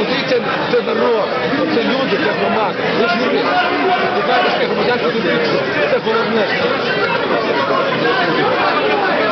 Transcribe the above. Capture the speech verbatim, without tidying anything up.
Опозиція – це народ, це люди, це громада. Ви ж люди. Ви знаєте, що громадянське суспільство – це головне.